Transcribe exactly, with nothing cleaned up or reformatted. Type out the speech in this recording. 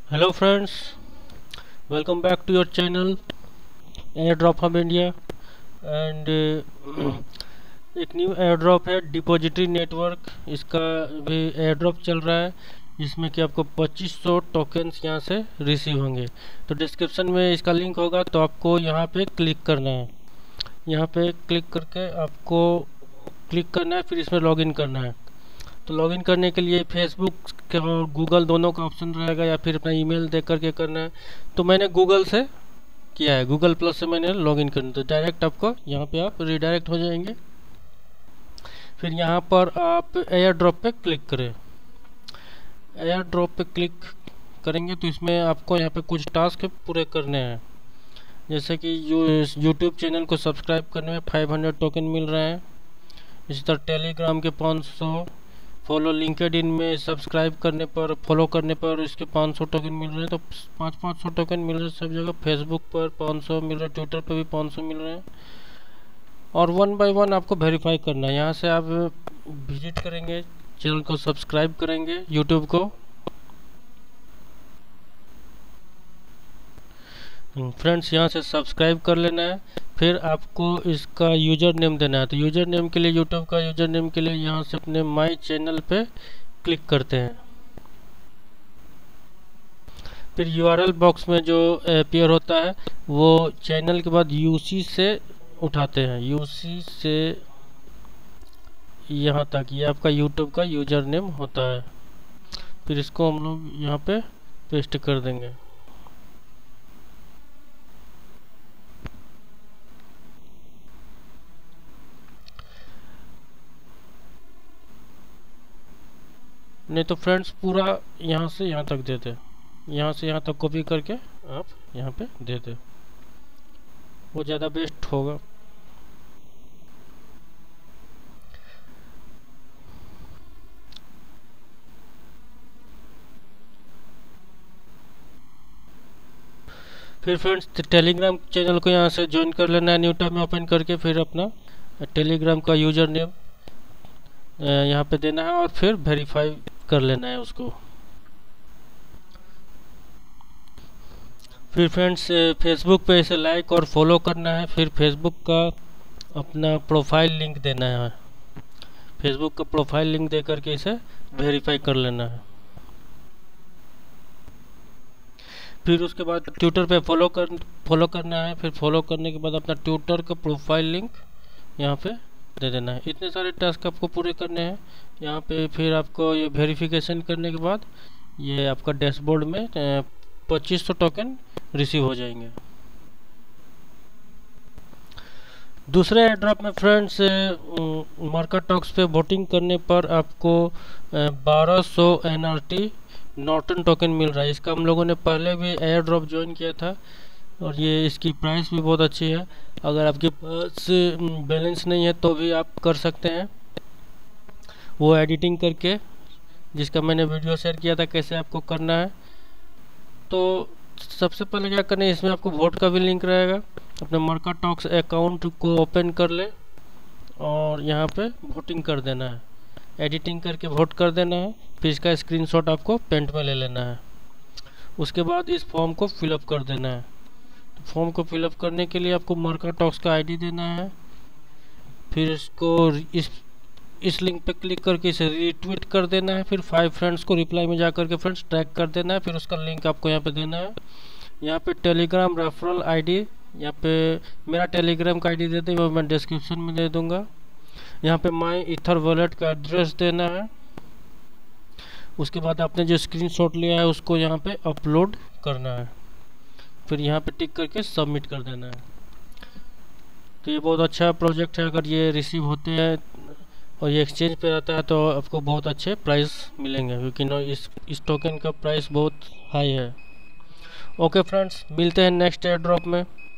Hello friends, welcome back to your channel Airdrop Hub India and uh, एक new airdrop है depository network. इसका भी airdrop चल रहा है जिसमें कि आपको पच्चीस सौ टोकन्स यहाँ से रिसीव होंगे। तो डिस्क्रिप्शन में इसका लिंक होगा, तो आपको यहाँ पे क्लिक करना है। यहाँ पे क्लिक करके आपको क्लिक करना है, फिर इसमें लॉगिन करना है। तो लॉगिन करने के लिए फेसबुक और गूगल दोनों का ऑप्शन रहेगा, या फिर अपना ईमेल दे करके करना है। तो मैंने गूगल से किया है, गूगल प्लस से मैंने लॉगिन करना। तो डायरेक्ट आपको यहाँ पे आप रिडायरेक्ट हो जाएंगे। फिर यहाँ पर आप एयर ड्रॉप पे क्लिक करें। एयर ड्रॉप पे क्लिक करेंगे तो इसमें आपको यहाँ पे कुछ टास्क पूरे करने हैं, जैसे कि यूट्यूब चैनल को सब्सक्राइब करने में पाँच सौ टोकन मिल रहे हैं। इसी तरह टेलीग्राम के पाँच सौ, फॉलो लिंक्डइन में सब्सक्राइब करने पर, फॉलो करने पर इसके पाँच सौ टोकन मिल रहे हैं। तो पाँच पाँच सौ टोकन मिल रहे हैं सब जगह। फेसबुक पर पाँच सौ मिल रहे हैं, ट्विटर पर भी पाँच सौ मिल रहे हैं। और वन बाय वन आपको वेरीफाई करना है। यहाँ से आप विजिट करेंगे, चैनल को सब्सक्राइब करेंगे यूट्यूब को। फ्रेंड्स यहाँ से सब्सक्राइब कर लेना है। फिर आपको इसका यूज़र नेम देना है। तो यूज़र नेम के लिए, यूट्यूब का यूज़र नेम के लिए यहाँ से अपने माई चैनल पे क्लिक करते हैं। फिर यूआरएल बॉक्स में जो अपीयर होता है वो चैनल के बाद यूसी से उठाते हैं। यूसी से यहाँ तक ये आपका यूट्यूब का यूज़र नेम होता है। फिर इसको हम लोग यहाँ पे पेस्ट कर देंगे। नहीं तो फ्रेंड्स पूरा यहाँ से यहाँ तक देते, यहाँ से यहाँ तक कॉपी करके आप यहाँ पे देते, वो ज़्यादा बेस्ट होगा। फिर फ्रेंड्स टेलीग्राम चैनल को यहाँ से ज्वाइन कर लेना है, न्यू टैब में ओपन करके। फिर अपना टेलीग्राम का यूज़र नेम यहाँ पे देना है और फिर वेरीफाई कर लेना है उसको। फिर फ्रेंड्स फेसबुक पे इसे लाइक और फॉलो करना है। फिर फेसबुक का अपना प्रोफाइल लिंक देना है। फेसबुक का प्रोफाइल लिंक दे करके इसे वेरीफाई कर लेना है। फिर उसके बाद ट्विटर पे फॉलो कर फॉलो करना है। फिर फॉलो करने के बाद अपना ट्विटर का प्रोफाइल लिंक यहाँ पे दे देना है। इतने सारे टास्क आपको पूरे करने हैं यहाँ पे। फिर आपको ये वेरिफिकेशन करने के बाद ये आपका डैशबोर्ड में पच्चीस सौ टोकन रिसीव हो जाएंगे। दूसरे एयरड्रॉप में फ्रेंड्स मार्केट टॉक्स पे वोटिंग करने पर आपको बारह सौ N R T Norton token मिल रहा है। इसका हम लोगों ने पहले भी एयर ड्रॉप ज्वाइन किया था और ये इसकी प्राइस भी बहुत अच्छी है। अगर आपके पास बैलेंस नहीं है तो भी आप कर सकते हैं, वो एडिटिंग करके, जिसका मैंने वीडियो शेयर किया था कैसे आपको करना है। तो सबसे पहले क्या करना है, इसमें आपको वोट का भी लिंक रहेगा। अपने मार्केट टॉक्स अकाउंट को ओपन कर ले और यहाँ पे वोटिंग कर देना है, एडिटिंग करके वोट कर देना है। फिर इसका स्क्रीनशॉट आपको पेंट में ले लेना है। उसके बाद इस फॉर्म को फिलअप कर देना है। तो फॉर्म को फिलअप करने के लिए आपको मार्केट टॉक्स का आईडी देना है। फिर इसको इस इस लिंक पे क्लिक करके इसे रीट्वीट कर देना है। फिर फाइव फ्रेंड्स को रिप्लाई में जा करके फ्रेंड्स टैग कर देना है। फिर उसका लिंक आपको यहाँ पे देना है। यहाँ पे टेलीग्राम रेफरल आईडी, यहाँ पे मेरा टेलीग्राम का आईडी दे दें, वो मैं डिस्क्रिप्शन में दे दूँगा। यहाँ पे माई इथर वॉलेट का एड्रेस देना है। उसके बाद आपने जो स्क्रीनशॉट लिया है उसको यहाँ पे अपलोड करना है। फिर यहाँ पे टिक करके सबमिट कर देना है। तो ये बहुत अच्छा प्रोजेक्ट है। अगर ये रिसीव होते हैं और ये एक्सचेंज पे रहता है तो आपको बहुत अच्छे प्राइस मिलेंगे, क्योंकि इस इस टोकन का प्राइस बहुत हाई है। ओके फ्रेंड्स, मिलते हैं नेक्स्ट एयर ड्रॉप में।